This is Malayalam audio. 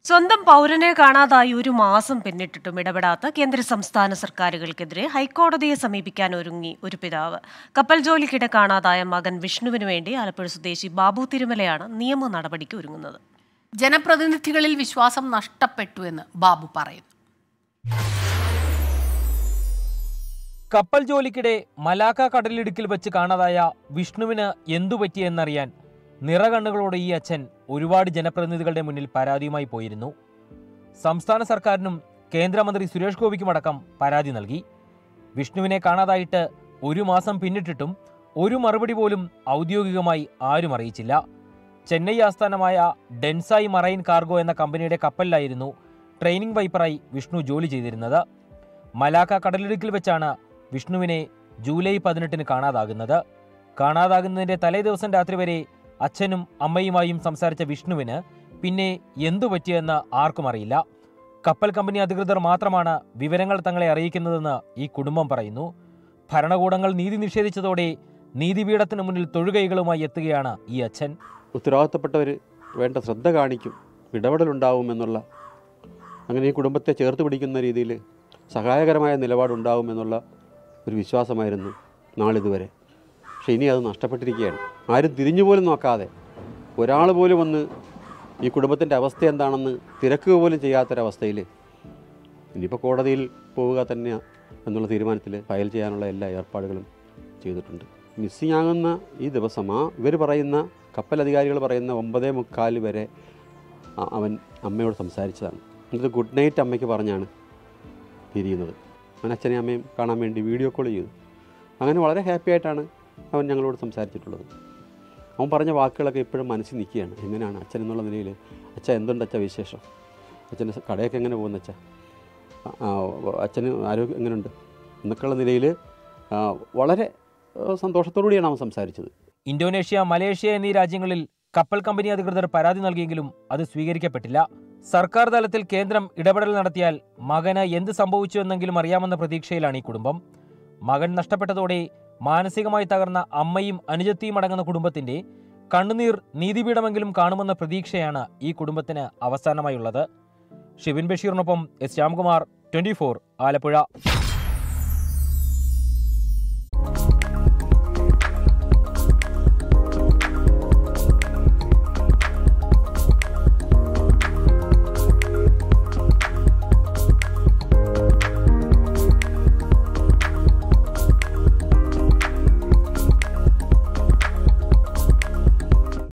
സ്വന്തം പൗരനെ കാണാതായി ഒരു മാസം പിന്നിട്ടിട്ടും ഇടപെടാത്ത കേന്ദ്ര സംസ്ഥാന സർക്കാരുകൾക്കെതിരെ ഹൈക്കോടതിയെ സമീപിക്കാൻ ഒരുങ്ങി ഒരു പിതാവ്. കപ്പൽ ജോലിക്കിടെ കാണാതായ മകൻ വിഷ്ണുവിനു വേണ്ടി ആലപ്പുഴ സ്വദേശി ബാബു തിരുമലയാണ് നിയമ നടപടിക്ക് ഒരുങ്ങുന്നത്. ജനപ്രതിനിധികളിൽ വിശ്വാസം നഷ്ടപ്പെട്ടു എന്ന് ബാബു പറയുന്നു. കപ്പൽ ജോലിക്കിടെ മലാക്ക കടലിടുക്കിൽ വെച്ച് കാണാതായ വിഷ്ണുവിന് എന്തുപറ്റിയെന്നറിയാൻ നിറകണ്ണുകളോടെ ഈ അച്ഛൻ ഒരുപാട് ജനപ്രതിനിധികളുടെ മുന്നിൽ പരാതിയുമായി പോയിരുന്നു. സംസ്ഥാന സർക്കാരിനും കേന്ദ്രമന്ത്രി സുരേഷ് ഗോപിക്കുമടക്കം പരാതി നൽകി. വിഷ്ണുവിനെ കാണാതായിട്ട് ഒരു മാസം പിന്നിട്ടിട്ടും ഒരു മറുപടി പോലും ഔദ്യോഗികമായി ആരും അറിയിച്ചില്ല. ചെന്നൈ ആസ്ഥാനമായ ഡെൻസായി മറൈൻ കാർഗോ എന്ന കമ്പനിയുടെ കപ്പലിലായിരുന്നു ട്രെയിനിങ് വൈപ്പറായി വിഷ്ണു ജോലി ചെയ്തിരുന്നത്. മലാക്ക കടലിടുക്കിൽ വെച്ചാണ് വിഷ്ണുവിനെ ജൂലൈ 18 കാണാതാകുന്നത്. കാണാതാകുന്നതിൻ്റെ തലേ ദിവസം രാത്രി വരെ അച്ഛനും അമ്മയുമായും സംസാരിച്ച വിഷ്ണുവിന് പിന്നെ എന്തു പറ്റിയെന്ന് ആർക്കും അറിയില്ല. കപ്പൽ കമ്പനി അധികൃതർ മാത്രമാണ് വിവരങ്ങൾ തങ്ങളെ അറിയിക്കുന്നതെന്ന് ഈ കുടുംബം പറയുന്നു. ഭരണകൂടങ്ങൾ നീതി നിഷേധിച്ചതോടെ നീതിപീഠത്തിന് മുന്നിൽ തൊഴുകൈകളുമായി എത്തുകയാണ് ഈ അച്ഛൻ. ഉത്തരവാദിത്തപ്പെട്ടവർ വേണ്ട ശ്രദ്ധ കാണിക്കും, ഇടപെടലുണ്ടാവുമെന്നുള്ള, അങ്ങനെ ഈ കുടുംബത്തെ ചേർത്ത് പിടിക്കുന്ന രീതിയിൽ സഹായകരമായ നിലപാടുണ്ടാവുമെന്നുള്ള ഒരു വിശ്വാസമായിരുന്നു നാളിതുവരെ. പക്ഷേ ഇനി അത് നഷ്ടപ്പെട്ടിരിക്കുകയാണ്. ആരും തിരിഞ്ഞു പോലും നോക്കാതെ, ഒരാൾ പോലും വന്ന് ഈ കുടുംബത്തിൻ്റെ അവസ്ഥ എന്താണെന്ന് തിരക്കുക പോലും ചെയ്യാത്തൊരവസ്ഥയിൽ ഇനിയിപ്പോൾ കോടതിയിൽ പോവുക തന്നെ എന്നുള്ള തീരുമാനത്തിൽ ഫയൽ ചെയ്യാനുള്ള എല്ലാ ഏർപ്പാടുകളും ചെയ്തിട്ടുണ്ട്. മിസ്സിങ് ആകുന്ന ഈ ദിവസം ഇവർ പറയുന്ന കപ്പൽ അധികാരികൾ പറയുന്ന 9:45 വരെ അവൻ അമ്മയോട് സംസാരിച്ചതാണ്. എന്നിട്ട് ഗുഡ് നൈറ്റ് അമ്മയ്ക്ക് പറഞ്ഞാണ് തിരിയുന്നത്. അവൻ അച്ഛനെയും അമ്മയും കാണാൻ വേണ്ടി വീഡിയോ കോൾ ചെയ്തു. അങ്ങനെ വളരെ ഹാപ്പി ആയിട്ടാണ് അവൻ ഞങ്ങളോട് സംസാരിച്ചിട്ടുള്ളത്. അവൻ പറഞ്ഞ വാക്കുകളൊക്കെ ഇപ്പോഴും മനസ്സിൽ നിൽക്കുകയാണ്. എങ്ങനെയാണ് അച്ഛൻ എന്നുള്ള നിലയിൽ, അച്ഛൻ എന്തുണ്ട് അച്ഛൻ വിശേഷം, അച്ഛൻ്റെ കടയൊക്കെ എങ്ങനെ പോകുന്ന, അച്ഛന് ആരോഗ്യം എങ്ങനെയുണ്ട് എന്നൊക്കെയുള്ള നിലയിൽ വളരെ സന്തോഷത്തോടുകൂടിയാണ് അവൻ സംസാരിച്ചത്. ഇന്തോനേഷ്യ, മലേഷ്യ എന്നീ രാജ്യങ്ങളിൽ കപ്പൽ കമ്പനി അധികൃതർ പരാതി നൽകിയെങ്കിലും അത് സ്വീകരിക്കപ്പെട്ടില്ല. സർക്കാർ തലത്തിൽ കേന്ദ്രം ഇടപെടൽ നടത്തിയാൽ മകന് എന്ത് സംഭവിച്ചു എന്നെങ്കിലും അറിയാമെന്ന പ്രതീക്ഷയിലാണ് ഈ കുടുംബം. മകൻ നഷ്ടപ്പെട്ടതോടെ മാനസികമായി തകർന്ന അമ്മയും അനുജത്തിയും അടങ്ങുന്ന കുടുംബത്തിന്റെ കണ്ണുനീർ നീതിപീഠമെങ്കിലും കാണുമെന്ന പ്രതീക്ഷയാണ് ഈ കുടുംബത്തിന് അവസാനമായുള്ളത്. ഷിബിൻ ബഷീറിനൊപ്പം എസ് ശ്യാംകുമാർ, 24 ആലപ്പുഴ.